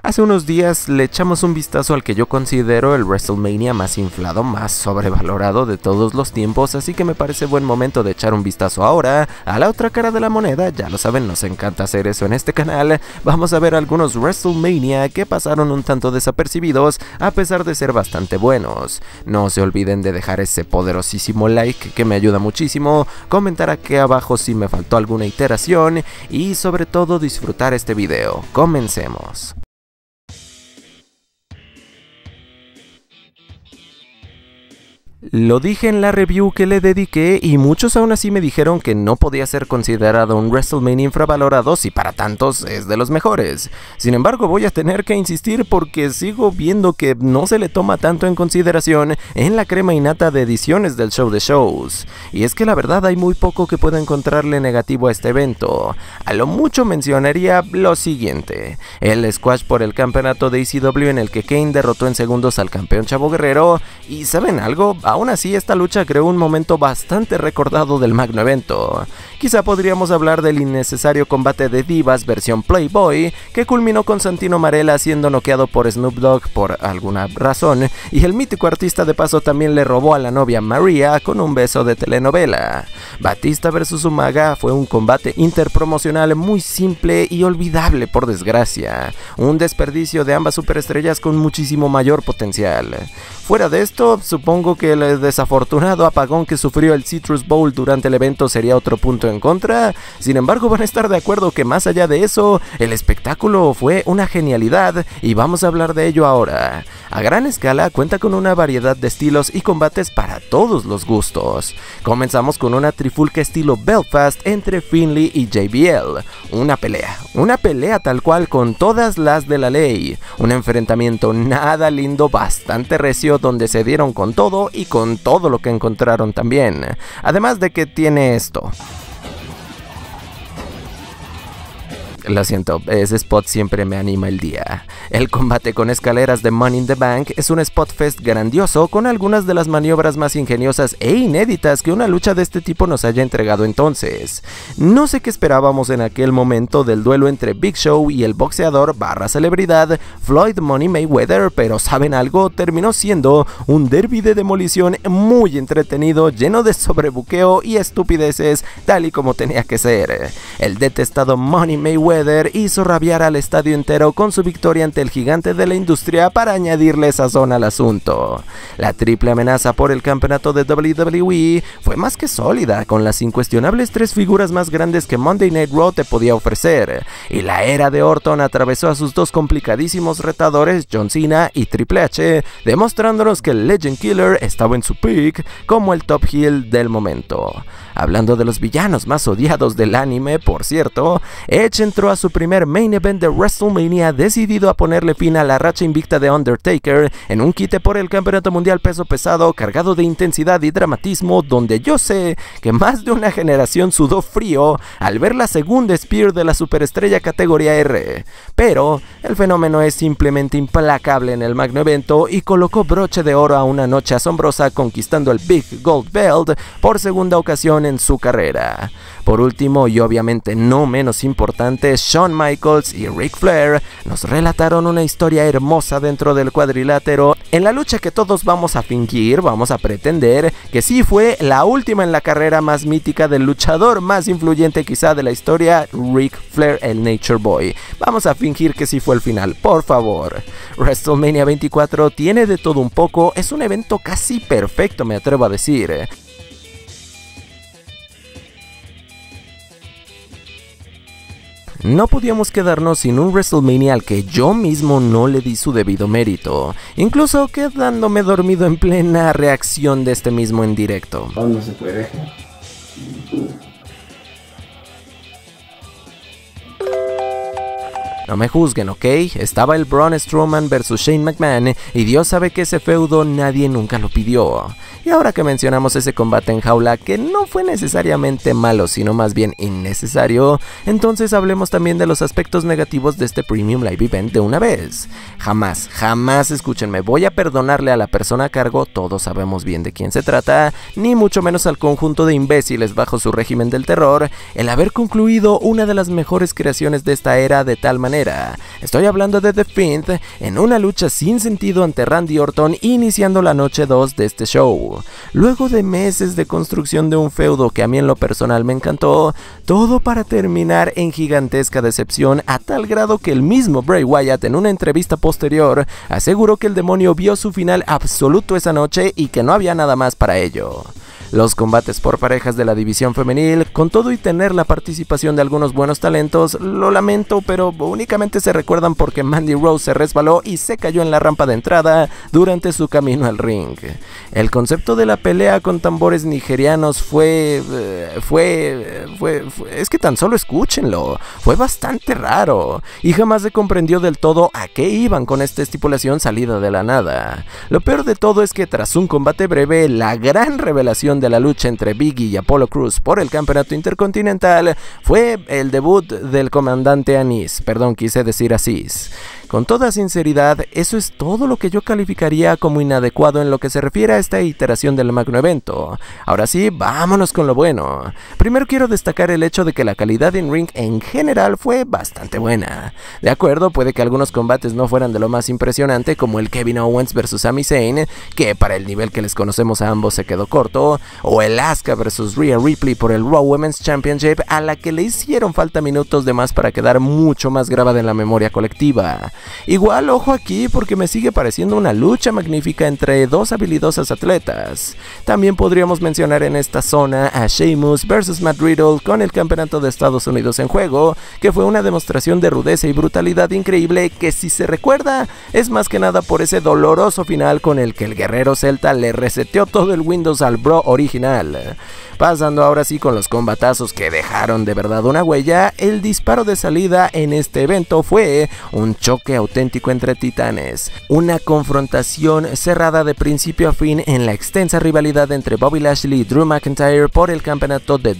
Hace unos días le echamos un vistazo al que yo considero el WrestleMania más inflado, más sobrevalorado de todos los tiempos, así que me parece buen momento de echar un vistazo ahora a la otra cara de la moneda. Ya lo saben, nos encanta hacer eso en este canal. Vamos a ver algunos WrestleMania que pasaron un tanto desapercibidos a pesar de ser bastante buenos. No se olviden de dejar ese poderosísimo like que me ayuda muchísimo, comentar aquí abajo si me faltó alguna iteración y sobre todo disfrutar este video. Comencemos. Lo dije en la review que le dediqué y muchos aún así me dijeron que no podía ser considerado un WrestleMania infravalorado si para tantos es de los mejores. Sin embargo, voy a tener que insistir porque sigo viendo que no se le toma tanto en consideración en la crema innata de ediciones del show de shows. Y es que la verdad hay muy poco que pueda encontrarle negativo a este evento. A lo mucho mencionaría lo siguiente: el squash por el campeonato de ECW en el que Kane derrotó en segundos al campeón Chavo Guerrero. Y ¿saben algo? Aún así, esta lucha creó un momento bastante recordado del magno evento. Quizá podríamos hablar del innecesario combate de divas versión Playboy, que culminó con Santino Marella siendo noqueado por Snoop Dogg por alguna razón, y el mítico artista de paso también le robó a la novia Maria con un beso de telenovela. Batista vs Umaga fue un combate interpromocional muy simple y olvidable por desgracia, un desperdicio de ambas superestrellas con muchísimo mayor potencial. Fuera de esto, supongo que el desafortunado apagón que sufrió el Citrus Bowl durante el evento sería otro punto en contra. Sin embargo, van a estar de acuerdo que más allá de eso, el espectáculo fue una genialidad y vamos a hablar de ello ahora. A gran escala cuenta con una variedad de estilos y combates para todos los gustos. Comenzamos con una trifulca estilo Belfast entre Finlay y JBL. Una pelea tal cual con todas las de la ley. Un enfrentamiento nada lindo, bastante recio, donde se dieron con todo y con todo lo que encontraron también. Además de que tiene esto. Lo siento, ese spot siempre me anima el día. El combate con escaleras de Money in the Bank es un spot fest grandioso con algunas de las maniobras más ingeniosas e inéditas que una lucha de este tipo nos haya entregado entonces. No sé qué esperábamos en aquel momento del duelo entre Big Show y el boxeador barra celebridad Floyd Money Mayweather, pero ¿saben algo? Terminó siendo un derbi de demolición muy entretenido, lleno de sobrebuqueo y estupideces, tal y como tenía que ser. El detestado Money Mayweather hizo rabiar al estadio entero con su victoria ante el gigante de la industria para añadirle sazón al asunto. La triple amenaza por el campeonato de WWE fue más que sólida, con las incuestionables tres figuras más grandes que Monday Night Raw te podía ofrecer, y la era de Orton atravesó a sus dos complicadísimos retadores, John Cena y Triple H, demostrándonos que el Legend Killer estaba en su peak como el top heel del momento. Hablando de los villanos más odiados del anime, por cierto, Edge entró a su primer main event de WrestleMania decidido a ponerle fin a la racha invicta de Undertaker en un quite por el campeonato mundial peso pesado cargado de intensidad y dramatismo, donde yo sé que más de una generación sudó frío al ver la segunda Spear de la superestrella categoría R. Pero el fenómeno es simplemente implacable en el magno evento y colocó broche de oro a una noche asombrosa, conquistando el Big Gold Belt por segunda ocasión en su carrera. Por último, y obviamente no menos importante, Shawn Michaels y Ric Flair nos relataron una historia hermosa dentro del cuadrilátero, en la lucha que todos vamos a fingir, vamos a pretender que sí fue la última en la carrera más mítica del luchador más influyente quizá de la historia, Ric Flair, el Nature Boy. Vamos a fingir que sí fue el final, por favor. WrestleMania 24 tiene de todo un poco, es un evento casi perfecto, me atrevo a decir. No podíamos quedarnos sin un WrestleMania al que yo mismo no le di su debido mérito, incluso quedándome dormido en plena reacción de este mismo en directo. No se puede. No me juzguen, ¿ok? Estaba el Braun Strowman vs Shane McMahon y Dios sabe que ese feudo nadie nunca lo pidió. Y ahora que mencionamos ese combate en jaula que no fue necesariamente malo, sino más bien innecesario, entonces hablemos también de los aspectos negativos de este Premium Live Event de una vez. Jamás, escúchenme, voy a perdonarle a la persona a cargo, todos sabemos bien de quién se trata, ni mucho menos al conjunto de imbéciles bajo su régimen del terror, el haber concluido una de las mejores creaciones de esta era de tal manera manera. Estoy hablando de The Fiend en una lucha sin sentido ante Randy Orton, iniciando la noche 2 de este show. Luego de meses de construcción de un feudo que a mí en lo personal me encantó, todo para terminar en gigantesca decepción, a tal grado que el mismo Bray Wyatt en una entrevista posterior aseguró que el demonio vio su final absoluto esa noche y que no había nada más para ello. Los combates por parejas de la división femenil, con todo y tener la participación de algunos buenos talentos, lo lamento, pero únicamente se recuerdan porque Mandy Rose se resbaló y se cayó en la rampa de entrada durante su camino al ring. El concepto de la pelea con tambores nigerianos es que tan solo escúchenlo, fue bastante raro, y jamás se comprendió del todo a qué iban con esta estipulación salida de la nada. Lo peor de todo es que tras un combate breve, la gran revelación de la lucha entre Big E y Apollo Crews por el campeonato intercontinental fue el debut del comandante Anis, quise decir Aziz. Con toda sinceridad, eso es todo lo que yo calificaría como inadecuado en lo que se refiere a esta iteración del magno evento. Ahora sí, vámonos con lo bueno. Primero quiero destacar el hecho de que la calidad en ring en general fue bastante buena. De acuerdo, puede que algunos combates no fueran de lo más impresionante, como el Kevin Owens vs Sami Zayn, que para el nivel que les conocemos a ambos se quedó corto, o el Asuka vs Rhea Ripley por el Raw Women's Championship, a la que le hicieron falta minutos de más para quedar mucho más grabada en la memoria colectiva. Igual, ojo aquí, porque me sigue pareciendo una lucha magnífica entre dos habilidosas atletas. También podríamos mencionar en esta zona a Sheamus vs Matt Riddle con el campeonato de Estados Unidos en juego, que fue una demostración de rudeza y brutalidad increíble que, si se recuerda, es más que nada por ese doloroso final con el que el guerrero celta le reseteó todo el Windows al bro original. Pasando ahora sí con los combatazos que dejaron de verdad una huella, el disparo de salida en este evento fue un choque auténtico entre titanes, una confrontación cerrada de principio a fin en la extensa rivalidad entre Bobby Lashley y Drew McIntyre por el campeonato de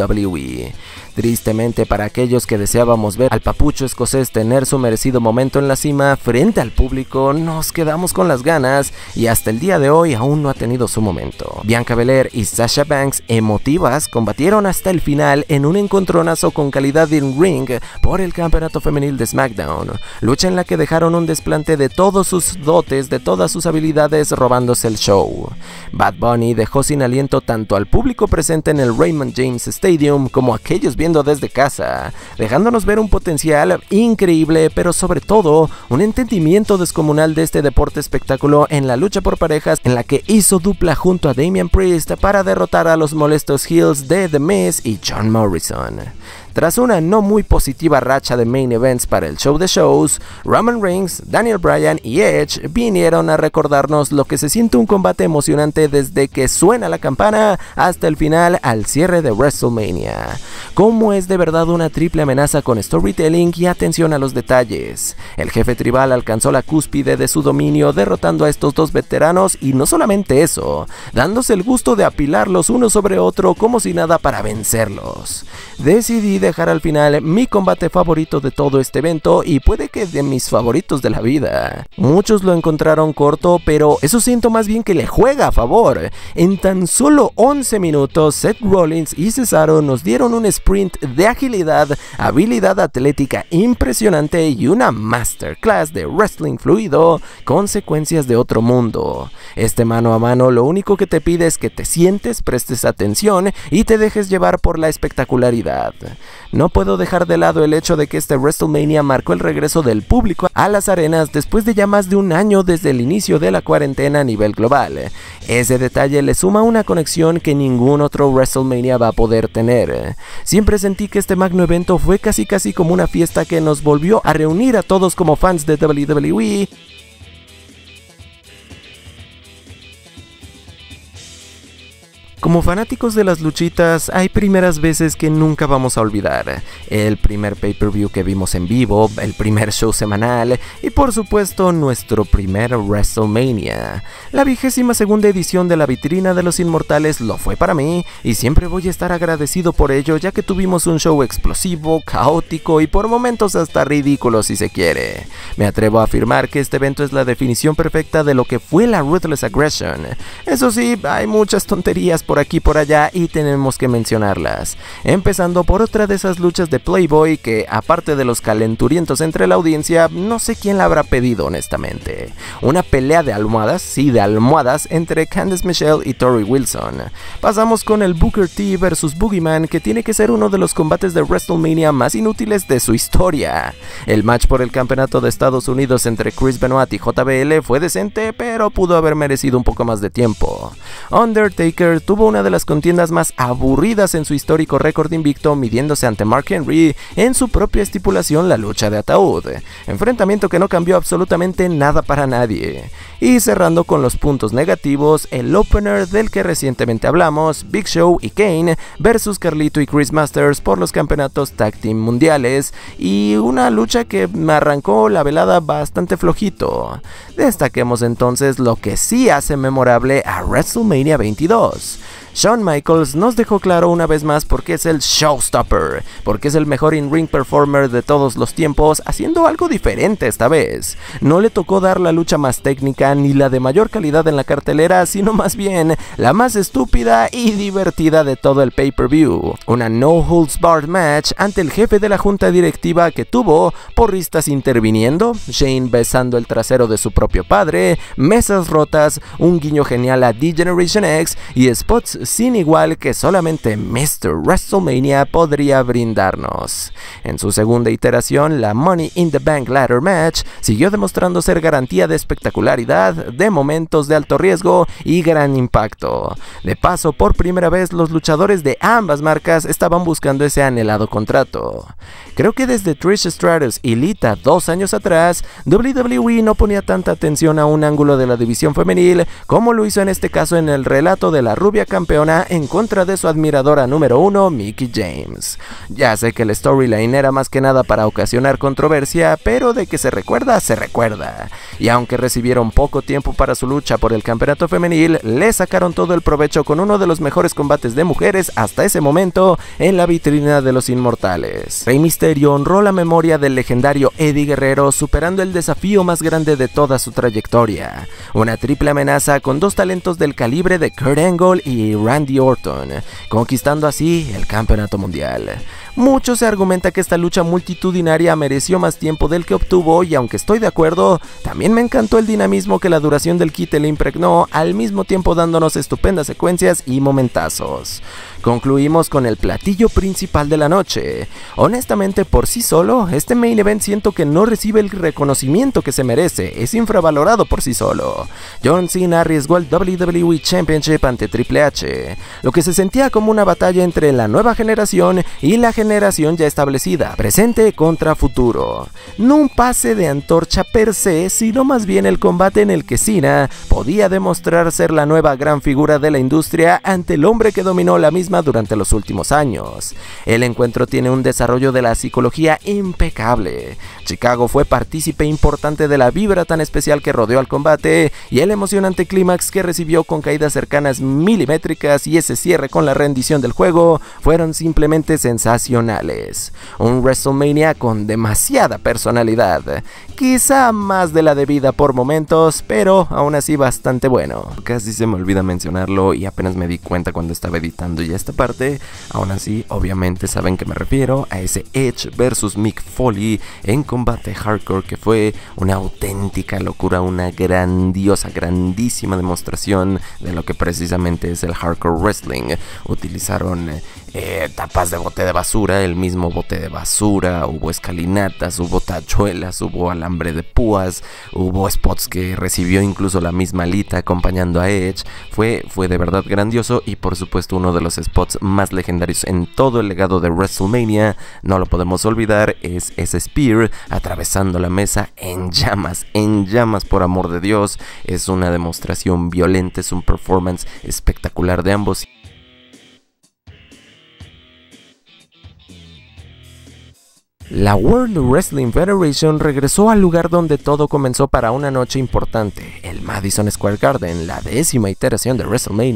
WWE. Tristemente para aquellos que deseábamos ver al papucho escocés tener su merecido momento en la cima frente al público, nos quedamos con las ganas y hasta el día de hoy aún no ha tenido su momento. Bianca Belair y Sasha Banks, emotivas, combatieron hasta el final en un encontronazo con calidad en ring por el campeonato femenil de SmackDown, lucha en la que dejaron un desplante de todos sus dotes, de todas sus habilidades, robándose el show. Bad Bunny dejó sin aliento tanto al público presente en el Raymond James Stadium como a aquellos viendo desde casa, dejándonos ver un potencial increíble, pero sobre todo un entendimiento descomunal de este deporte espectáculo en la lucha por parejas, en la que hizo dupla junto a Damian Priest para derrotar a los molestos heels de The Miz y John Morrison. Tras una no muy positiva racha de main events para el show de shows, Roman Reigns, Daniel Bryan y Edge vinieron a recordarnos lo que se siente un combate emocionante desde que suena la campana hasta el final al cierre de WrestleMania. Cómo es de verdad una triple amenaza con storytelling y atención a los detalles. El jefe tribal alcanzó la cúspide de su dominio derrotando a estos dos veteranos y no solamente eso, dándose el gusto de apilarlos uno sobre otro como si nada para vencerlos. Decidí dejar al final mi combate favorito de todo este evento y puede que de mis favoritos de la vida. Muchos lo encontraron corto, pero eso siento más bien que le juega a favor. En tan solo 11 minutos, Seth Rollins y Cesaro nos dieron un sprint de agilidad, habilidad atlética impresionante y una masterclass de wrestling fluido con secuencias de otro mundo. Este mano a mano lo único que te pide es que te sientes, prestes atención y te dejes llevar por la espectacularidad. No puedo dejar de lado el hecho de que este WrestleMania marcó el regreso del público a las arenas después de ya más de un año desde el inicio de la cuarentena a nivel global. Ese detalle le suma una conexión que ningún otro WrestleMania va a poder tener. Siempre sentí que este magno evento fue casi como una fiesta que nos volvió a reunir a todos como fans de WWE. Como fanáticos de las luchitas, hay primeras veces que nunca vamos a olvidar. El primer pay-per-view que vimos en vivo, el primer show semanal y por supuesto nuestro primer WrestleMania. La 22ª edición de la vitrina de los inmortales lo fue para mí y siempre voy a estar agradecido por ello, ya que tuvimos un show explosivo, caótico y por momentos hasta ridículo si se quiere. Me atrevo a afirmar que este evento es la definición perfecta de lo que fue la Ruthless Aggression. Eso sí, hay muchas tonterías por por aquí y por allá y tenemos que mencionarlas. Empezando por otra de esas luchas de Playboy que, aparte de los calenturientos entre la audiencia, no sé quién la habrá pedido honestamente. Una pelea de almohadas, sí, de almohadas, entre Candice Michelle y Tori Wilson. Pasamos con el Booker T vs Boogeyman, que tiene que ser uno de los combates de WrestleMania más inútiles de su historia. El match por el campeonato de Estados Unidos entre Chris Benoit y JBL fue decente, pero pudo haber merecido un poco más de tiempo. Undertaker tuvo una de las contiendas más aburridas en su histórico récord invicto, midiéndose ante Mark Henry en su propia estipulación, la lucha de ataúd, enfrentamiento que no cambió absolutamente nada para nadie. Y cerrando con los puntos negativos, el opener del que recientemente hablamos, Big Show y Kane versus Carlito y Chris Masters por los campeonatos Tag Team mundiales, y una lucha que me arrancó la velada bastante flojito. Destaquemos entonces lo que sí hace memorable a WrestleMania 22. Shawn Michaels nos dejó claro una vez más por qué es el showstopper, porque es el mejor in-ring performer de todos los tiempos, haciendo algo diferente esta vez. No le tocó dar la lucha más técnica ni la de mayor calidad en la cartelera, sino más bien la más estúpida y divertida de todo el pay-per-view. Una no holds barred match ante el jefe de la junta directiva que tuvo porristas interviniendo, Shane besando el trasero de su propio padre, mesas rotas, un guiño genial a D-Generation X y spots sin igual que solamente Mr. WrestleMania podría brindarnos. En su segunda iteración, la Money in the Bank Ladder Match siguió demostrando ser garantía de espectacularidad, de momentos de alto riesgo y gran impacto. De paso, por primera vez los luchadores de ambas marcas estaban buscando ese anhelado contrato. Creo que desde Trish Stratus y Lita 2 años atrás, WWE no ponía tanta atención a un ángulo de la división femenil como lo hizo en este caso en el relato de la rubia campeona en contra de su admiradora número 1, Mickie James. Ya sé que el storyline era más que nada para ocasionar controversia, pero de que se recuerda, se recuerda. Y aunque recibieron poco tiempo para su lucha por el campeonato femenil, le sacaron todo el provecho con uno de los mejores combates de mujeres hasta ese momento en la vitrina de los inmortales. Rey Mysterio honró la memoria del legendario Eddie Guerrero, superando el desafío más grande de toda su trayectoria. Una triple amenaza con dos talentos del calibre de Kurt Angle y Randy Orton, conquistando así el campeonato mundial. Mucho se argumenta que esta lucha multitudinaria mereció más tiempo del que obtuvo, y aunque estoy de acuerdo, también me encantó el dinamismo que la duración del quite le impregnó, al mismo tiempo dándonos estupendas secuencias y momentazos. Concluimos con el platillo principal de la noche. Honestamente, por sí solo, este main event siento que no recibe el reconocimiento que se merece, es infravalorado por sí solo. John Cena arriesgó el WWE Championship ante Triple H, lo que se sentía como una batalla entre la nueva generación y la generación ya establecida, presente contra futuro. No un pase de antorcha per se, sino más bien el combate en el que Cena podía demostrar ser la nueva gran figura de la industria ante el hombre que dominó la misma durante los últimos años. El encuentro tiene un desarrollo de la psicología impecable. Chicago fue partícipe importante de la vibra tan especial que rodeó al combate, y el emocionante clímax que recibió con caídas cercanas milimétricas y ese cierre con la rendición del juego fueron simplemente sensacionales. Un WrestleMania con demasiada personalidad, quizá más de la debida por momentos, pero aún así bastante bueno. Casi se me olvida mencionarlo y apenas me di cuenta cuando estaba editando ya esta parte. Aún así, obviamente saben que me refiero a ese Edge versus Mick Foley en combate hardcore, que fue una auténtica locura, una grandísima demostración de lo que precisamente es el hardcore wrestling. Utilizaron tapas de bote de basura, el mismo bote de basura, hubo escalinatas, hubo tachuelas, hubo alambre de púas, hubo spots que recibió incluso la misma Lita acompañando a Edge. Fue de verdad grandioso, y por supuesto uno de los spots más legendarios en todo el legado de WrestleMania, no lo podemos olvidar, es ese Spear atravesando la mesa en llamas, por amor de Dios. Es una demostración violenta, es un performance espectacular de ambos. La World Wrestling Federation regresó al lugar donde todo comenzó para una noche importante, el Madison Square Garden, la 10ª iteración de WrestleMania.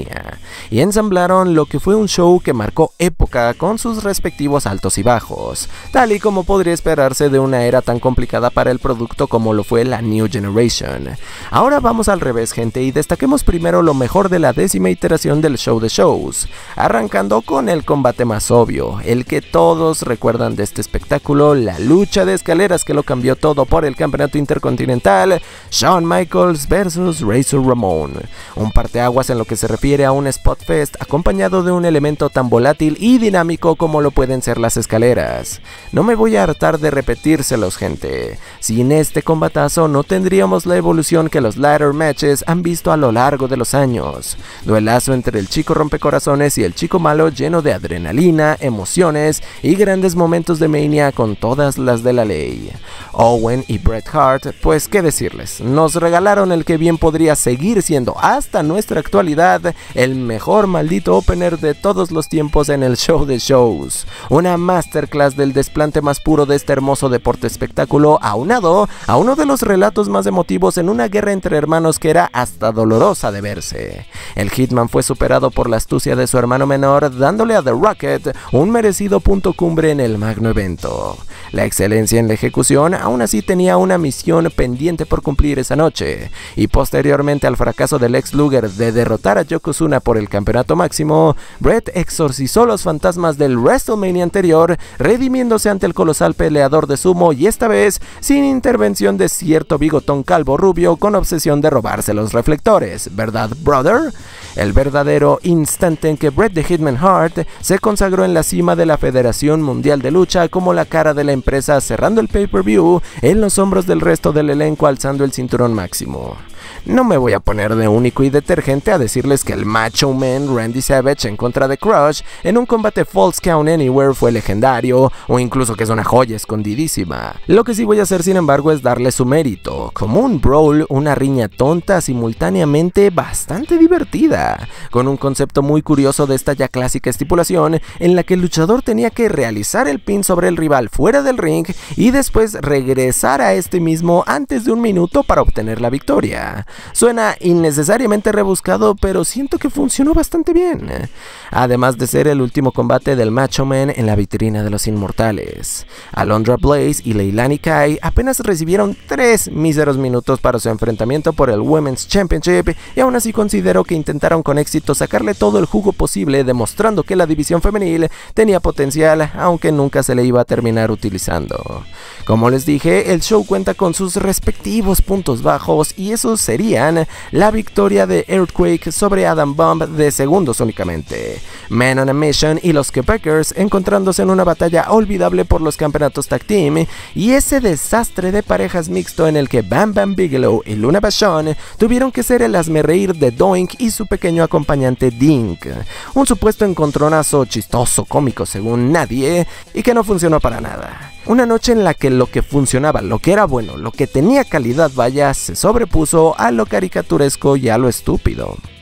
y ensamblaron lo que fue un show que marcó época con sus respectivos altos y bajos, tal y como podría esperarse de una era tan complicada para el producto como lo fue la New Generation. Ahora vamos al revés, gente, y destaquemos primero lo mejor de la 10ª iteración del show de shows, arrancando con el combate más obvio, el que todos recuerdan de este espectáculo, la lucha de escaleras que lo cambió todo por el campeonato intercontinental, Shawn Michaels vs Razor Ramon, un parteaguas en lo que se refiere a un spot fest acompañado de un elemento tan volátil y dinámico como lo pueden ser las escaleras. No me voy a hartar de repetírselos, gente, sin este combatazo no tendríamos la evolución que los ladder matches han visto a lo largo de los años, duelazo entre el chico rompecorazones y el chico malo lleno de adrenalina, emociones y grandes momentos de Mania con todas las de la ley. Owen y Bret Hart, pues qué decirles, nos regalaron el que bien podría seguir siendo hasta nuestra actualidad el mejor maldito opener de todos los tiempos en el show de shows, una masterclass del desplante más puro de este hermoso deporte espectáculo, aunado a uno de los relatos más emotivos en una guerra entre hermanos que era hasta dolorosa de verse. El Hitman fue superado por la astucia de su hermano menor, dándole a The Rocket un merecido punto cumbre en el magno evento. La excelencia en la ejecución aún así tenía una misión pendiente por cumplir esa noche, y posteriormente al fracaso del ex Luger de derrotar a Yokozuna por el campeonato máximo, Bret exorcizó los fantasmas del WrestleMania anterior, redimiéndose ante el colosal peleador de sumo, y esta vez sin intervención de cierto bigotón calvo rubio con obsesión de robarse los reflectores, ¿verdad, brother? El verdadero instante en que Bret the Hitman Hart se consagró en la cima de la Federación Mundial de Lucha como la cara de la empresa, cerrando el pay-per-view en los hombros del resto del elenco, alzando el cinturón máximo. No me voy a poner de único y detergente a decirles que el Macho Man Randy Savage en contra de Crush en un combate Falls Count Anywhere fue legendario, o incluso que es una joya escondidísima. Lo que sí voy a hacer, sin embargo, es darle su mérito, como un brawl, una riña tonta simultáneamente bastante divertida, con un concepto muy curioso de esta ya clásica estipulación en la que el luchador tenía que realizar el pin sobre el rival fuera del ring y después regresar a este mismo antes de un minuto para obtener la victoria. Suena innecesariamente rebuscado, pero siento que funcionó bastante bien, además de ser el último combate del Macho Man en la vitrina de los inmortales. Alundra Blaze y Leilani Kai apenas recibieron 3 míseros minutos para su enfrentamiento por el Women's Championship, y aún así considero que intentaron con éxito sacarle todo el jugo posible, demostrando que la división femenil tenía potencial, aunque nunca se le iba a terminar utilizando. Como les dije, el show cuenta con sus respectivos puntos bajos, y esos serían la victoria de Earthquake sobre Adam Bomb de segundos únicamente, Man on a Mission y los Quebecers encontrándose en una batalla olvidable por los campeonatos tag team, y ese desastre de parejas mixto en el que Bam Bam Bigelow y Luna Vachon tuvieron que ser el hazmerreír de Doink y su pequeño acompañante Dink, un supuesto encontronazo chistoso, cómico según nadie, y que no funcionó para nada. Una noche en la que lo que funcionaba, lo que era bueno, lo que tenía calidad, vaya, se sobrepuso a lo caricaturesco y a lo estúpido.